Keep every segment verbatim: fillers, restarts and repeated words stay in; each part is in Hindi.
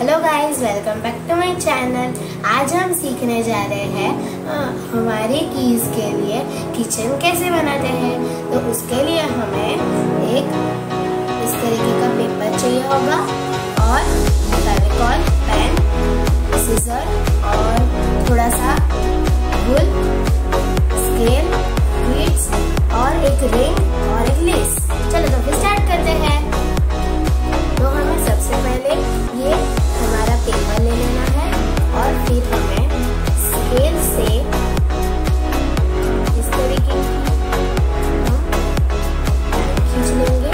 Hello guys, welcome back to my channel. आज हम सीखने जा रहे हैं आ, हमारे कीज के लिए किचन कैसे बनाते हैं। तो उसके लिए हमें एक इस तरीके का पेपर चाहिए होगा और फेविकॉल, पेन, सीजर और थोड़ा सा वूल, स्केल, बीड्स और एक रिंग और एक लेस। चलो तो फिर स्टार्ट करते हैं। तो हमें सबसे पहले ये हमारा पेपर ले लेना है और फिर हमें स्केल से इस तरीके की खींच लेंगे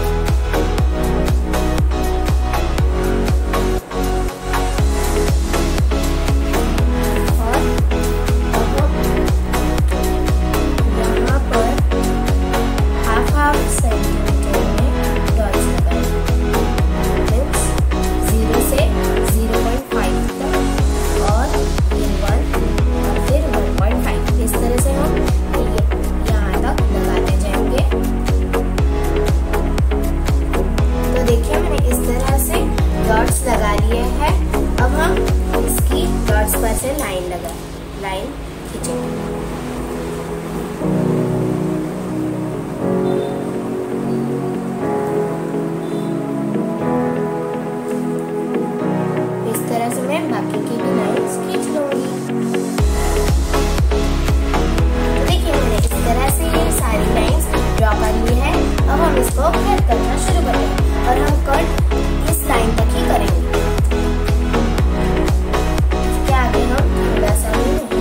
और यहाँ पर हाफ हाफ सेंटीमीटर में डॉट्स लगाएंगे। जीरो से ज़ीरो पॉइंट फाइव तक और फिर वन और फिर वन पॉइंट फाइव। इस तरह से हम यहाँ तक लगाते जाएंगे। तो देखिए मैंने इस तरह से डॉट्स लगा लिए हैं। अब हम इसकी डॉट्स पर से लाइन लगा लाइन खींचेंगे। बाकी की भी लाइन्स खींच लूंगी। तो देखिए मैंने इस तरह से ये सारी लाइन्स ड्रॉ कर ली है। अब हम इसको कट करना शुरू करेंगे और हम कट इस लाइन तक ही करेंगे। इसके आगे हम थोड़ा सा भी नहीं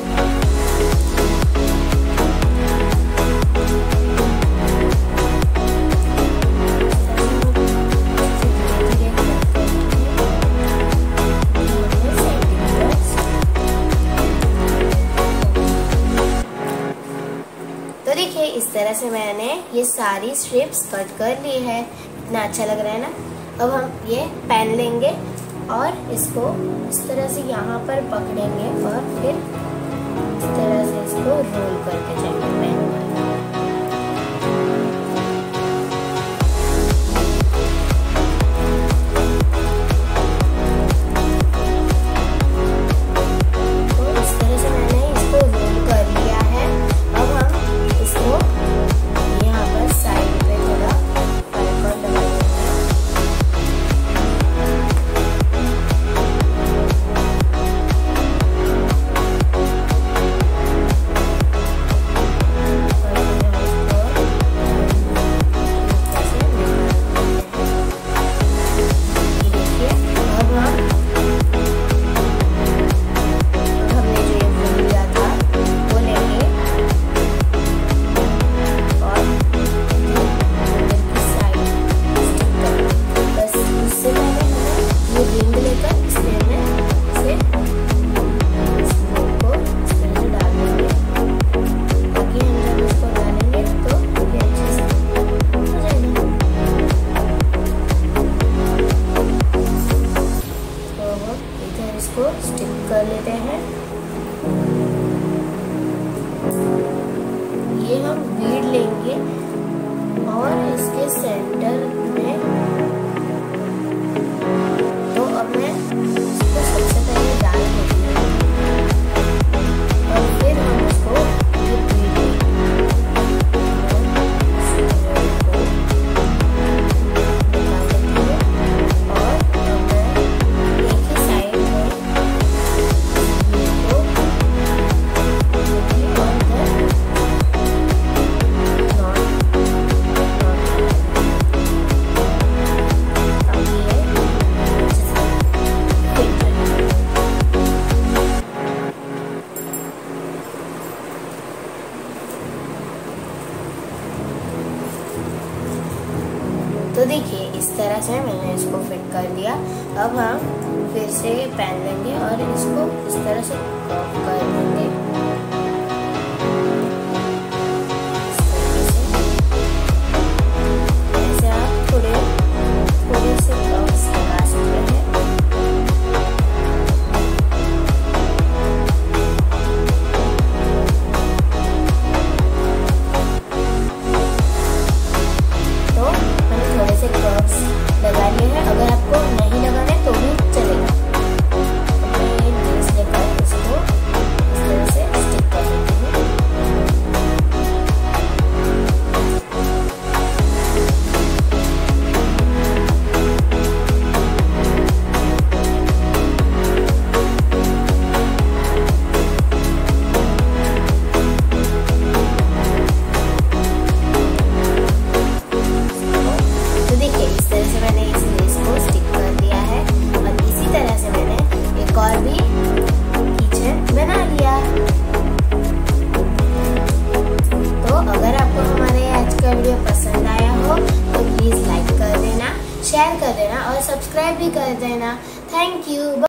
देखिए इस तरह से मैंने ये सारी स्ट्रिप्स कट कर ली है। इतना अच्छा लग रहा है ना। अब हम ये पेन लेंगे और इसको इस तरह से यहाँ पर पकड़ेंगे और फिर इस तरह से इसको रोल करके जाएंगे पेन पर। स्टिक कर लेते हैं। ये हम बीड लेंगे और इसके सेंटर में तो अब मैं इसको सबसे पहले डाल देती हूँ और फिर हम उसको ये बीड तो देखिए इस तरह से मैंने इसको फिट कर दिया। अब हम फिर से पेन लेंगे और इसको इस तरह से कर्व कर देंगे। ऐसे आप थोड़े थोड़े से कर्व्स लगा सकते हैं। तो मैंने थोड़े से कर्व्स लगा लिए हैं। अगर आपको नहीं लगाने तो भी यू।